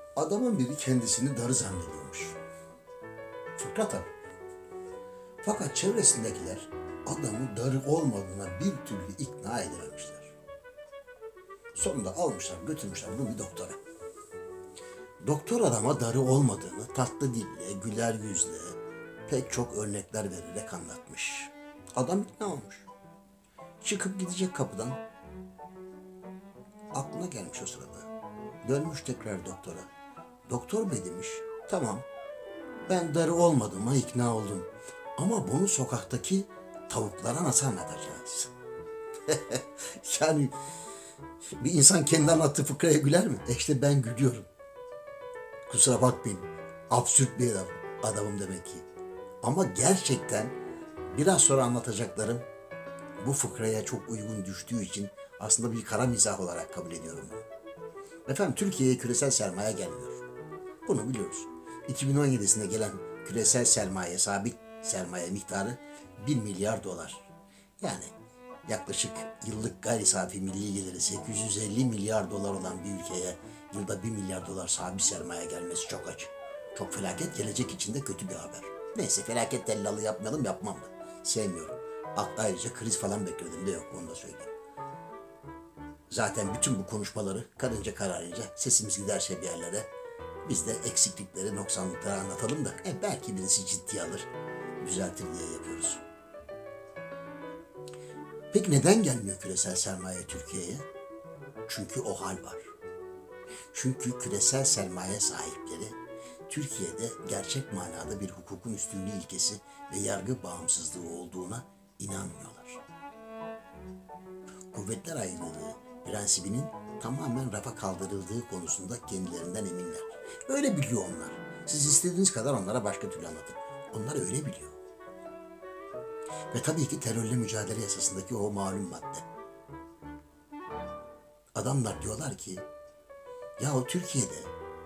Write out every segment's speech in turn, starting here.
Adamın biri kendisini darı zannediyormuş. Fıkra tabii. Fakat çevresindekiler adamın darı olmadığına bir türlü ikna edememişler. Sonunda almışlar, götürmüşler bunu bir doktora. Doktor adama darı olmadığını tatlı dille, güler yüzle, pek çok örnekler vererek anlatmış. Adam ikna olmuş. Çıkıp gidecek kapıdan. Aklına gelmiş o sırada. Dönmüş tekrar doktora. Doktor bey demiş, tamam ben darı olmadığıma ikna oldum. Ama bunu sokaktaki tavuklara nasıl anlatacağız? Yani bir insan kendi anlattığı fıkraya güler mi? İşte ben gülüyorum. Kusura bakmayın. Absürt bir adamım demek ki. Ama gerçekten biraz sonra anlatacaklarım bu fıkraya çok uygun düştüğü için aslında bir kara mizah olarak kabul ediyorum bunu. Efendim Türkiye'ye küresel sermaye gelmiyor. Bunu biliyoruz. 2017'sinde gelen küresel sermaye, sabit sermaye miktarı 1 milyar dolar. Yani yaklaşık yıllık gayri safi milli geliri 850 milyar dolar olan bir ülkeye yılda 1 milyar dolar sabit sermaye gelmesi çok acı. Çok felaket, gelecek için de kötü bir haber. Neyse felaket tellalı yapmayalım, yapmam da. Sevmiyorum. Ayrıca kriz falan bekledim de yok, onu da söyleyeyim. Zaten bütün bu konuşmaları karınca kararınca sesimiz giderse bir yerlere biz de eksiklikleri, noksanlıkları anlatalım da belki birisi ciddiye alır, düzeltir diye yapıyoruz. Peki neden gelmiyor küresel sermaye Türkiye'ye? Çünkü o hal var. Çünkü küresel sermaye sahipleri Türkiye'de gerçek manada bir hukukun üstünlüğü ilkesi ve yargı bağımsızlığı olduğuna inanmıyorlar. Kuvvetler ayrılığı prensibinin tamamen rafa kaldırıldığı konusunda kendilerinden eminler. Öyle biliyor onlar. Siz istediğiniz kadar onlara başka türlü anlatın. Onlar öyle biliyor. Ve tabii ki terörle mücadele yasasındaki o malum madde. Adamlar diyorlar ki, yahu Türkiye'de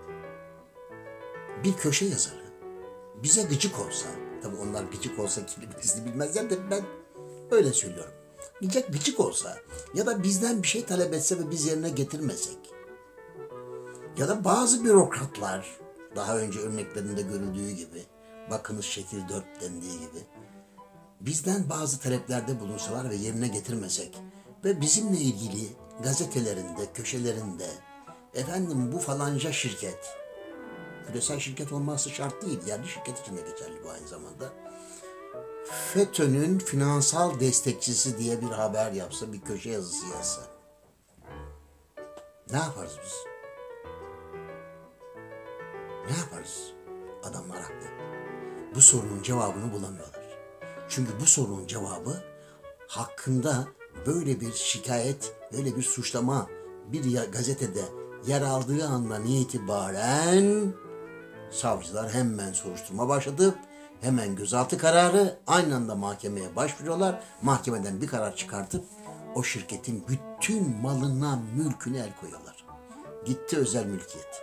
bir köşe yazarı bize gıcık olsa, tabii onlar gıcık olsa kelimesini bilmezler de ben öyle söylüyorum. Gıcık olsa ya da bizden bir şey talep etse ve biz yerine getirmesek ya da bazı bürokratlar daha önce örneklerinde görüldüğü gibi, bakınız şekil 4 dendiği gibi bizden bazı taleplerde bulunsalar ve yerine getirmesek ve bizimle ilgili gazetelerinde, köşelerinde efendim bu falanca şirket, küresel şirket olması şart değil, yerli şirket için de geçerli bu aynı zamanda, FETÖ'nün finansal destekçisi diye bir haber yapsa, bir köşe yazısı yazsa ne yaparız biz? Ne yaparız? Adamlar haklı. Bu sorunun cevabını bulamıyorlar. Çünkü bu sorunun cevabı hakkında böyle bir şikayet, böyle bir suçlama bir gazetede yer aldığı andan itibaren savcılar hemen soruşturma başlatıp hemen gözaltı kararı, aynı anda mahkemeye başvuruyorlar. Mahkemeden bir karar çıkartıp o şirketin bütün malına, mülküne el koyuyorlar. Gitti özel mülkiyet.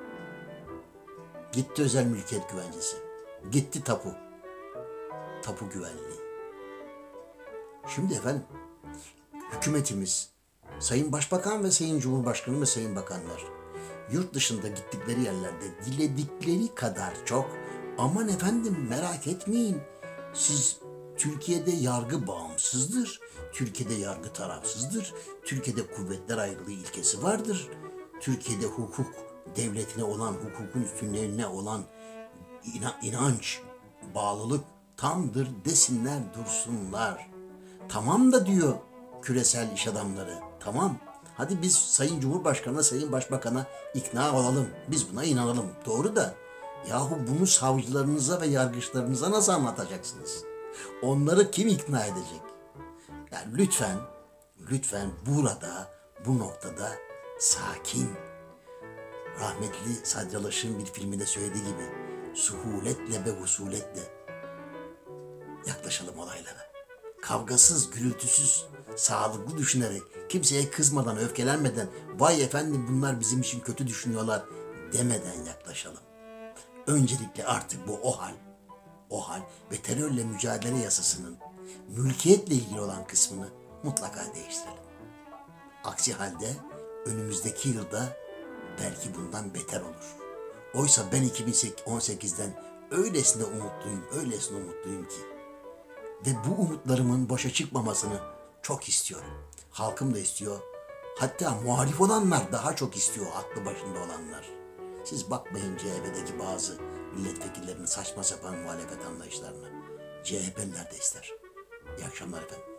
Gitti özel mülkiyet güvencesi. Gitti tapu. Tapu güvenliği. Şimdi efendim hükümetimiz, Sayın Başbakan ve Sayın Cumhurbaşkanı ve Sayın Bakanlar yurt dışında gittikleri yerlerde diledikleri kadar çok aman efendim merak etmeyin siz Türkiye'de yargı bağımsızdır, Türkiye'de yargı tarafsızdır, Türkiye'de kuvvetler ayrılığı ilkesi vardır, Türkiye'de hukuk devletine olan, hukukun üstünlüğüne olan inanç, bağlılık tamdır desinler dursunlar. Tamam da diyor küresel iş adamları, tamam. Hadi biz Sayın Cumhurbaşkanı'na, Sayın Başbakan'a ikna olalım. Biz buna inanalım. Doğru da yahu bunu savcılarınıza ve yargıçlarınıza nasıl anlatacaksınız? Onları kim ikna edecek? Yani lütfen burada, bu noktada sakin. Rahmetli Sadri Alışık'ın bir filminde söylediği gibi suhuletle ve husuletle yaklaşalım olaylara. Kavgasız, gürültüsüz, sağlıklı düşünerek, kimseye kızmadan, öfkelenmeden, vay efendim bunlar bizim için kötü düşünüyorlar demeden yaklaşalım. Öncelikle artık bu o hal ve terörle mücadele yasasının mülkiyetle ilgili olan kısmını mutlaka değiştirelim. Aksi halde önümüzdeki yılda belki bundan beter olur. Oysa ben 2018'den öylesine umutluyum, öylesine umutluyum ki. Ve bu umutlarımın boşa çıkmamasını çok istiyorum. Halkım da istiyor. Hatta muhalif olanlar daha çok istiyor, aklı başında olanlar. Siz bakmayın CHP'deki bazı milletvekillerinin saçma sapan muhalefet anlayışlarına. CHP'liler de ister. İyi akşamlar efendim.